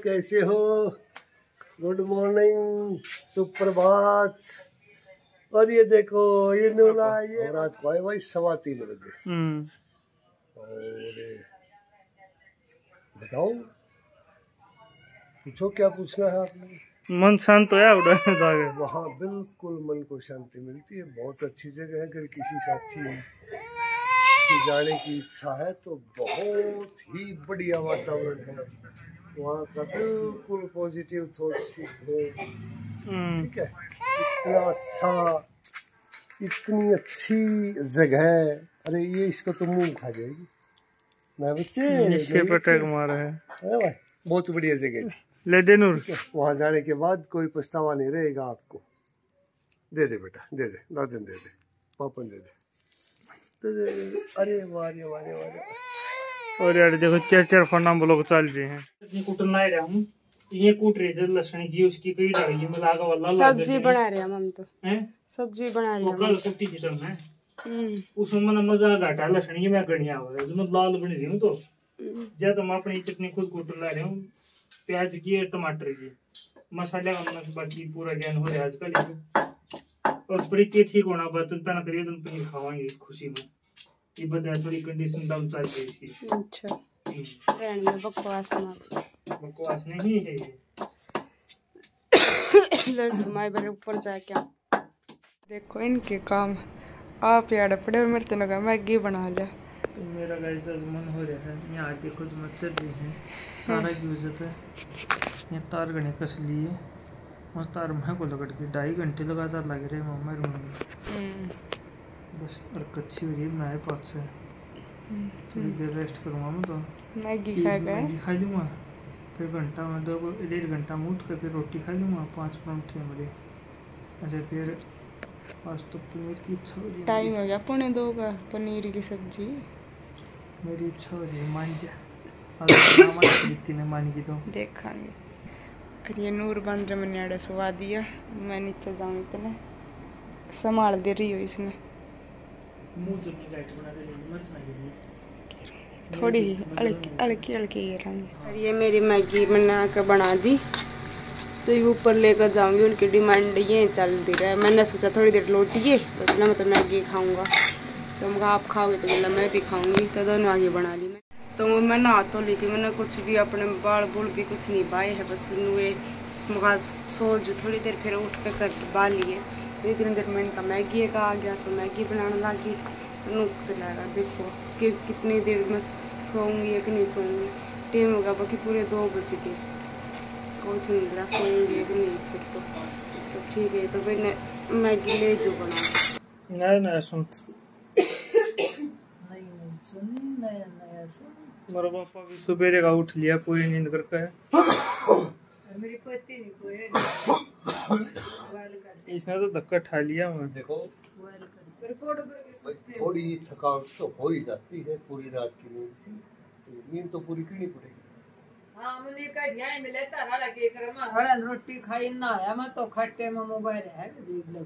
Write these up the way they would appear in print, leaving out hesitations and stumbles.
कैसे हो? Good morning, सुप्रभात। और ये देखो ये नूला, ये रात को आए भाई 3:15 बजे। और बताओ, पूछो क्या पूछना है आपने। मन शांत होया जागे। वहाँ बिल्कुल मन को शांति मिलती है। बहुत अच्छी जगह है। अगर किसी साथी की जाने की इच्छा है तो बहुत ही बढ़िया वातावरण है वहाँ का। बिल्कुल पॉजिटिव थॉट्स है। ठीक है, इतना अच्छा, इतनी अच्छी जगह। अरे ये इसको तो मुंह खा जाएगी ना बच्चे। पटक मारा है भाई, बहुत बढ़िया जगह थी। ले दे नूर। वहाँ जाने के बाद कोई पछतावा नहीं रहेगा आपको। दे दे बेटा, दे दे, दादन दे दे, पापन दे दे। अरे वारे वारे वारे। और यार देखो चार फन्ना ब्लॉग चल रहे हैं। इतनी कुटन ला रहा हूँ, ये कूट रहे थे लहसुन की, उसकी पेड़ आ गई मिलागा वाला। सब्जी बना रहे हम तो हैं, सब्जी बना रहे हैं। कल कुट्टी खिचड़ में उसमें मन मजा घाटा लहसुन की मैं गणिया हो रहा है, लाल बन रही हूँ। तो जब तुम अपनी चटनी खुद कुट ला रहे हूँ, प्याज की टमाटर की मसाले का बाकी पूरा ज्ञान हो रहा है आजकल। और थोड़ी के ठीक होना बात चिंता ना करिए, तुम पनीर खावाएंगे खुशी में। ये बता थोड़ी कंडीशन डाउन चल रही है। अच्छा रहने में बकवास ना, बकवास नहीं है लड्डू माई बार ऊपर जाके देखो इनके काम। आप यार पड़े और मेरे तो लगा मैगी बना लिया। तो मेरा गाइस आज मन हो रहा है। यहाँ देखो जो मच्छर भी हैं, तारा की वजह है। ये तार गणे कस लिए और तार मैं को लगट के 2.5 घंटे लगातार लग रहे मम्मा रूम में। बस और कच्ची हो रही है बनाए पास से। थोड़ी देर रेस्ट करूँगा मैं तो मैगी खा लूँगा। फिर घंटा में 1.5 घंटा मूट कर फिर रोटी खा लूँगा 5 मिनट मेरे। अच्छा फिर आज तो पनीर की इच्छा हो रही है। टाइम हो गया 1:45 का। पनीर की सब्जी मेरी इच्छा हो रही है। मान जा मान की तो देखेंगे। अरे ये नूर बंदर मैंने आड़े सुवा दिया। मैं नीचे जाऊँ इतने संभाल दे रही हो इसने। मुंह जो लाइट बना दे लेंगे, मर्च ना गिरी थोड़ी हल्की हल्की ये रंग। और ये मेरी मैगी बना दी तो ये ऊपर लेकर जाऊंगी। उनकी डिमांड ये चलती रहे। मैंने सोचा थोड़ी देर लौटिए तो बोला मैं तो मैगी खाऊंगा। तो मैं आप खाओगे तो बोला मैं भी खाऊंगी। तो दोनों आगे बना ली। तो मैं नहा तो ली थी। मैंने कुछ भी अपने बाल बुल भी कुछ नहीं पाए है। बस नुए सो जो थोड़ी देर फिर उठ के कर बाल लिए। इतनी देर में इनका मैगी का आ गया तो मैगी बनाने लगी। तो नुक से लगा देखो कि कितनी देर में सोऊंगी या कि नहीं सोऊंगी। टाइम होगा बाकी पूरे 2 बजे के। कुछ नहीं लगा सोऊंगी या कि नहीं। फिर तो ठीक है। तो फिर मैगी ले जो बना नया सुन मेरा पापा भी सुबह का उठ लिया पूरी नींद करके। मेरी पति नहीं कोई इसने तो धक्का ठा लिया। मैं देखो थोड़ी थकावट तो हो ही जाती है। पूरी रात की नींद थी तो नींद तो पूरी करनी पड़ेगी। हाँ मैंने कहा ध्यान में लेता हड़ा के कर मैं हड़ा रोटी खाई ना आया मैं तो खट्टे में मोबाइल है देख लो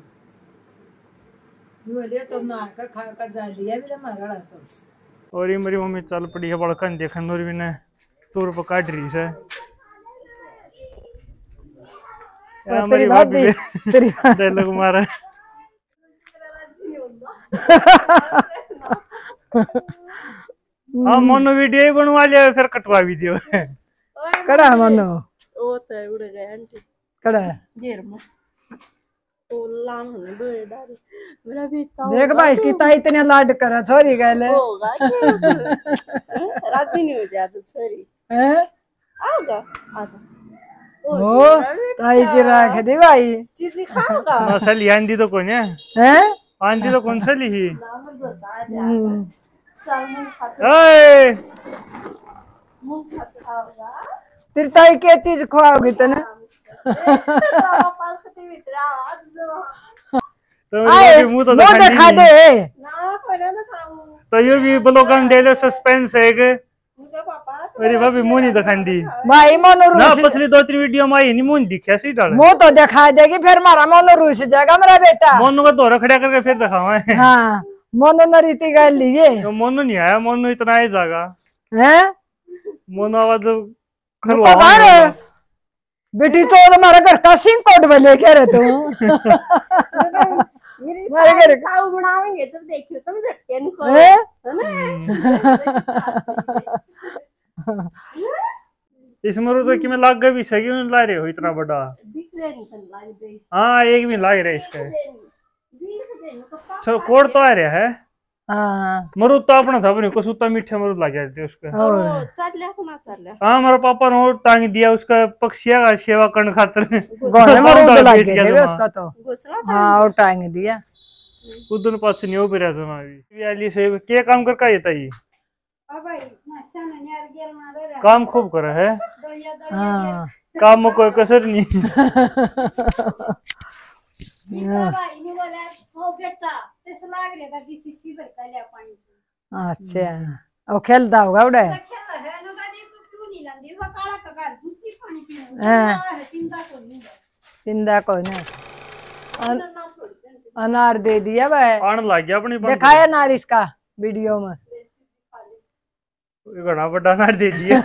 ये तो ना का खा का जा लिया भी हमारा तो। और ये मेरी मम्मी चल पड़ी है बड़का देखन और भी ने तोर पर काट रही है। तेरी भाभी तेरी डायलॉग मारा। हाँ मनो वीडियो बनवा लिया फिर कटवा भी दियो। कड़ा है मनो वो तो उड़ गए आंटी। कड़ा है घेर में तो लाम होने बड़े डाल मेरा बेटा देख भाई इसकी ताई इतने लाड करा छोरी गले होगा राजी नहीं हो जाए तो छोरी हैं आगा आधा ओ ताई की राख दे भाई चीजी खाओगा ना सली आंधी तो कौन है हैं आंधी तो कौन सली ही नाम बता जा चल मुंह खा ओए मुंह खाओगा तेरी ताई क्या चीज खवाओगी तने तो मुंह तो दिखा दे ना पहले ना खाऊं तो ये भी ब्लॉग में डेले सस्पेंस है कि मुझे पापा अरे भाभी मुंह नहीं दिखाई दी भाई मोनो ना रूस पिछली 2-3 वीडियो में आई नहीं मुंह दिखा सी डाल मुंह तो दिखा देगी फिर मारा मोनो रूस जाएगा मेरा बेटा। मोनू का दौरा खड़ा करके फिर दिखावा है। हाँ मोनो न रीति गल लिए तो मोनू नहीं आया मोनू इतना ही जागा हैं मोनू आवाज खलवा बेटी तो हमारा घर का सिंह कोट में लेके रहे तू। हमारे घर खाऊ बनावेंगे जब देखियो तुम झटके नहीं खोलो है ना। इस मरुद की में लाग भी सही ला रहे हो इतना बड़ा। दिख रहे नहीं तन लाग दे। हाँ एक भी लाग रहा है इसका। तो कोड़ तो आ रहा है। हाँ मरुद तो अपना था अपने को सुता मीठा मरुद लग गया थे उसका। और चल ले ना चल ले। हाँ हमारे पापा ने और टांग दिया उसका पक्षियों का सेवा करने खातर। गोने मरुद लग गए थे उसका तो। घोसला हाँ और टांग दिया। उधर पास नहीं हो रहा था ना अभी। वाली से क्या काम कर का ये था ये? काम खूब करा है। हाँ काम में कोई कसर नहीं। अच्छा और खेलता होगा उड़े। चिंता कोई नहीं। अनार दे दिया भाई। आने लग गया अपनी दिखाया अनार इसका वीडियो में। घना बड़ा अनार दे दिया।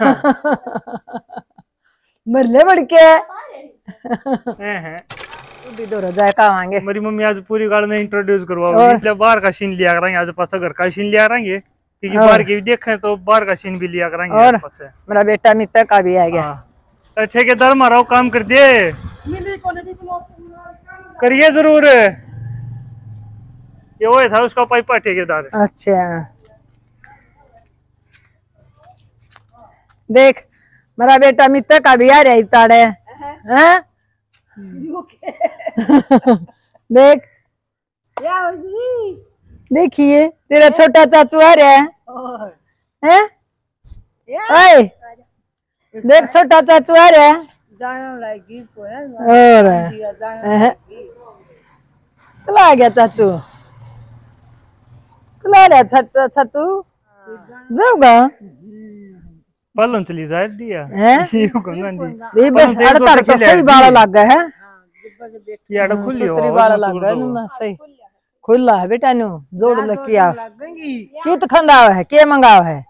मरले बढ़ के हैं जाए आएंगे। मेरी मम्मी आज पूरी गाड़ी में इंट्रोड्यूस करवाओ। बाहर का सीन लिया करेंगे आज पास घर का सीन लिया करेंगे क्योंकि बाहर के भी देखे तो बाहर का सीन भी लिया करेंगे। और मेरा बेटा मित्र का भी आ गया। ठेकेदार मारो काम कर दिए करिए जरूर। ये वो था उसका पाइपा ठेकेदार। अच्छा देख मेरा बेटा मित्र का भी आ रहा है ताड़े हैं। देख देखिए तेरा छोटा चाचू आ रहा है हैं। देख छोटा चाचू आ रहा है। और कला आ गया चाचू। कला रहा चाचू जाऊंगा पलन चली जाए दिया तो सही बाला लग गया है। खुली लग गया सही खुला है बेटा नु जोड़ लकिया की तो खंडाव है के मंगाव है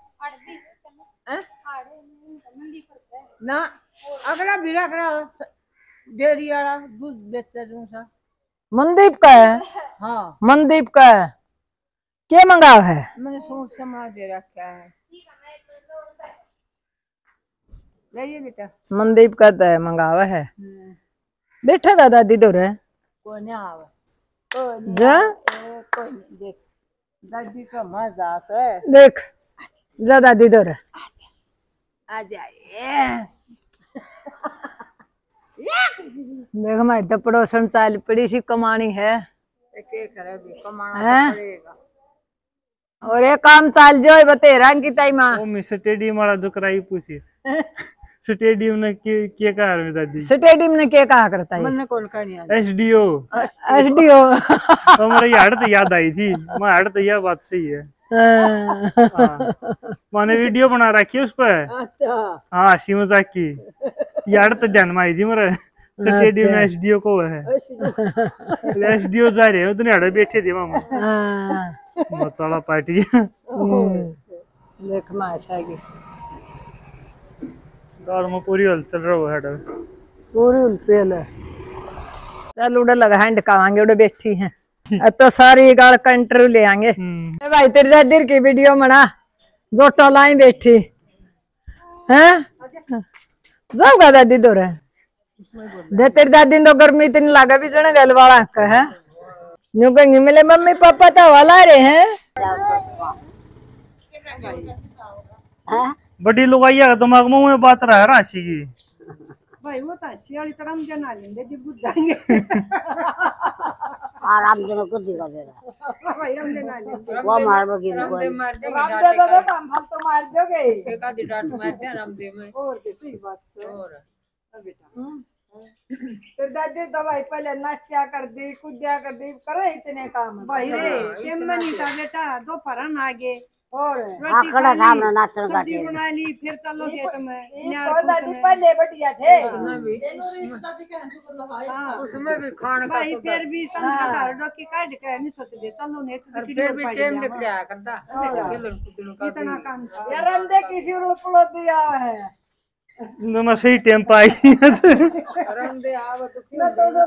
ना अगला बिरा करा डेयरी वाला दूध बेचते दूं सा। मनदीप का है। हाँ मनदीप का है के मंगाव है। मैंने सोच समझ दे रखा है। ले बेटा मनदीप का तो मंगावा है। बैठा था दादी तो रे कोई नहीं आवे जा कोई देख दादी का मजा है। देख जा दादी तो रे आ जाए। देख हमारी तो पड़ोसन चाल पड़ी सी कमानी है। कमाना पड़ेगा और ये काम चाल जो बतेरा की टाइम स्टेडियम वाला जो कराई पूछी स्टेडियम ने क्या कहा है दादी। स्टेडियम ने क्या कहा करता है। मैंने कॉल करनी एसडीओ एसडीओ तो मेरी हड़ तो याद आई थी। मैं हड़ तो यह बात सही है। मैंने वीडियो बना रखी है उस पर। हाँ शिवजा की यार तो ध्यान में आई थी मेरे। स्टेडियम में एसडीओ को है। एसडीओ जा रहे हैं उतने हड़े बैठे थे मामा मसाला पार्टी। देख माशा की गाड़ में पूरी हल चल रहा है पूरी उल्फेल है। चल उड़े लगा हैंड कावांगे उड़े बैठी हैं अब तो सारी गाड़ का इंटरव्यू ले आएंगे। भाई तेरी दादी की वीडियो बना जोटो लाई बैठी हैं जाऊंगा दादी तो रे दे तेरी दादी तो गर्मी इतनी लागा भी जने गल वाला का है न्यू कहेंगे मेरे मम्मी पापा तो वाला रहे हैं। बड़ी लुगाई दिमाग में बात रहा राशि की भाई वो ताशियाली तरह हम जना लेंगे जी बुझ जाएंगे। आराम जनो को दिखा देगा भाई हम जना लेंगे वो मार बगी कोई मार देंगे राम दे दो काम फल तो मार दोगे एक आधी डांट मार दे राम दे में और कैसी बात से और बेटा तो दादी तो भाई पहले नाचा कर दी कूदिया कर दी करे इतने काम भाई रे ये मनी था बेटा दोपहर आगे और आकड़ा काम ना नाचन का सब्जी बना ली फिर चलो खेत में तो दादी पहले बढ़िया थे उसमें भी खाने का भाई फिर भी संसार डोकी काट के नहीं सोचते चलो ने फिर भी टाइम निकल आया करता इतना काम यार हमने किसी रूप लो दिया है मैं सही टाइम पे आई रंदे आव तो क्यों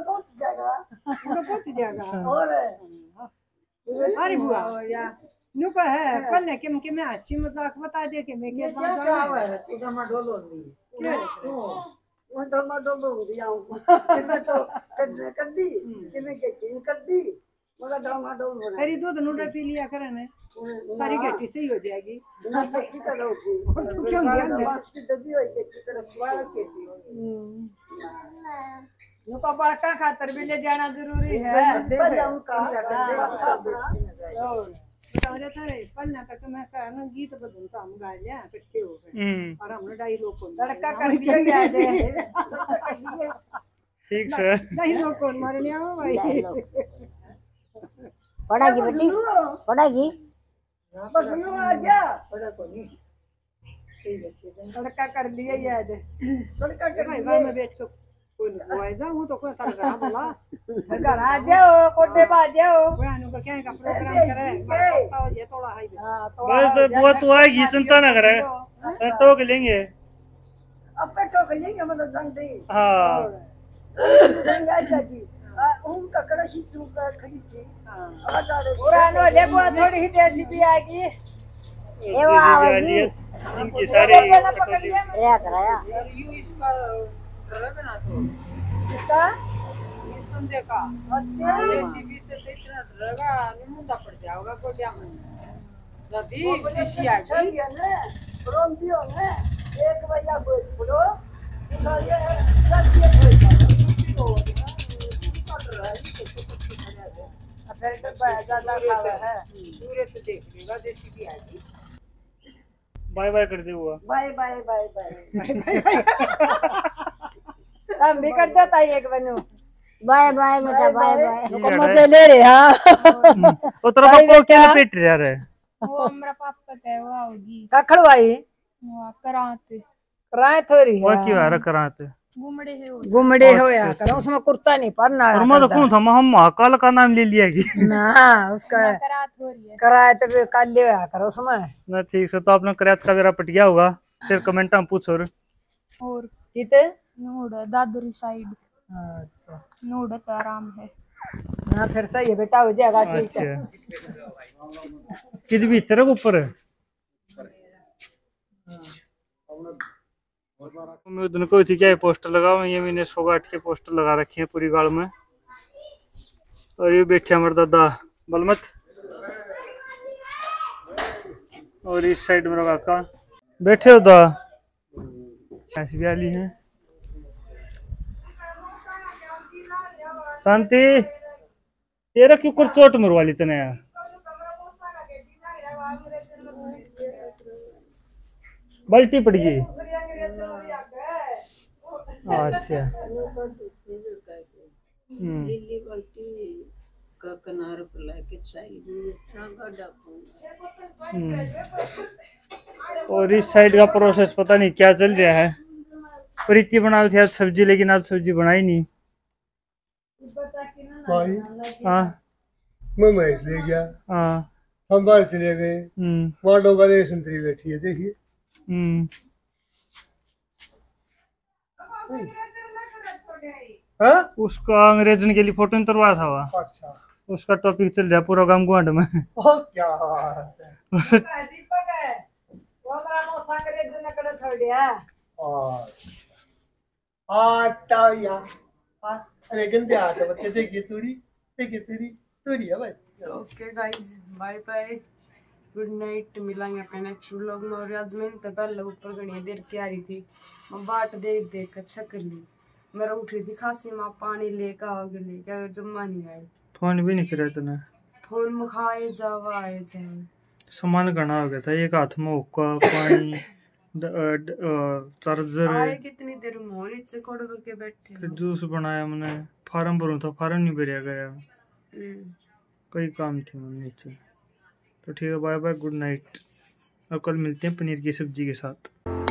अरे बुआ या नु का है पहले के मैं हंसी मजाक बता दे के मैं के क्या चाव है तू जमा डोलो नहीं वो जमा डोलो दिया मैं तो कर दी कि मैं के कर दी मगर डामा डोल बना अरे दूध नूडा पी लिया करे ने सारी गट्टी सही हो जाएगी की करोगी तू क्यों गया की दबी होई के तरफ वाला के नु का बड़का खातर भी ले जाना जरूरी है जाऊं का अच्छा बड़ा तारे पलना तक मैं कहना गीत बदल तो हम गा लिया इकट्ठे हो गए और हमने डायलॉग को लड़का कर दिया गया दे ठीक है डायलॉग कौन मारे नहीं आओ भाई पढ़ाई बेटी पढ़ाई बस लो आजा पढ़ा को नहीं ठीक है लड़का कर लिया याद लड़का कर लिया में बैठ के कोई जाऊं तो कोई तरह बोला घर आ जाओ कोटे पे आ जाओ बहनों का क्या का प्रोग्राम करे तो ये थोड़ा हाई हां बस तो वो तो आएगी चिंता ना करे टोक लेंगे अब पे टोक लेंगे मतलब जानते हां गंगा दादी उनका कड़शी तू का खरीदी आ जा रे पुरानो ले बुआ थोड़ी ही देसी भी आएगी ये वाली इनकी सारी क्या कराया और यू इसका रगना तो इसका ये संदे का अच्छा रेसिपी तो इतना रगा मुंडा पड़ जाएगा कोडिया में नदी दिशी आ गई है रोम दियो ने एक भैया बोलो तो ये लग हो जाएगा कर रहा है फिर तो ज्यादा खावा है दूर से देख लेगा देसी भी आ गई बाय बाय कर दे हुआ बाय बाय बाय बाय हम भी कर देता है एक बनू बाय बाय बेटा बाय बाय तो मजे ले रहे हां वो तेरा पापा क्या पेट रहा है वो हमरा पापा का है वो होगी कखड़वाई वो करात थोड़ी है वो क्यों आ रहा कराते गुमड़े हो या करो उसमें कुर्ता नहीं पहनना और मैं तो कौन था हम महाकाल का नाम ले लिया कि ना उसका करात हो रही है कराए तो काल ले आया करो उसमें ना ठीक से तो आपने करात का मेरा पट गया होगा फिर कमेंट में पूछो और किते नोड दादरी साइड अच्छा नोड तो आराम है ना फिर सही है बेटा हो जाएगा ठीक है किस भीतर ऊपर है मैं उधर को थी क्या पोस्टर लगाओ ये मैंने 108 के पोस्टर लगा रखे हैं पूरी गाड़ में और ये बैठे हमारे दादा बलमत और इस साइड में काका बैठे हो दा ऐसी भी आली है शांति तेरा क्यों कर चोट मरवा ली तने यार बल्टी पड़ गई अच्छा दिल्ली बल्टी का किनार पर लेके चाहिए और इस साइड का प्रोसेस पता नहीं क्या चल रहा है प्रीति बनाई थी आज सब्जी लेकिन आज सब्जी बनाई नहीं भाई हाँ मैं मैच ले गया हाँ हम बाहर चले गए वहाँ डोगा संतरी बैठी है देखिए उसका अंग्रेजन के लिए फोटो उतरवाया था वहाँ अच्छा उसका टॉपिक चल रहा है पूरा गांव गुआंढ में क्या दीपक है वो हमारा मौसा अंग्रेज ने कर छोड़ दिया आता या अरे गंदे आते बच्चे देखिए तूड़ी है भाई okay guys bye bye good night मिलेंगे अपने नेक्स्ट व्लॉग में। और आज मैंने तो पहले ऊपर घनी देर तैयारी थी मैं बाट देख देख अच्छा कर ली मेरा उठ रही थी खांसी माँ पानी लेकर आ गई क्या जम्मा नहीं आए फोन भी नहीं करे तूने फोन में खाए जावा आए जाए सामान घना हो गया था एक हाथ में हुक्का पानी चार्जर आए कितनी देर में नीचे कोड़ करके बैठे फिर जूस बनाया मैंने फार्म भरूं था फार्म नहीं भरिया गया कई काम थे नीचे तो ठीक है बाय बाय गुड नाइट और कल मिलते हैं पनीर की सब्जी के साथ।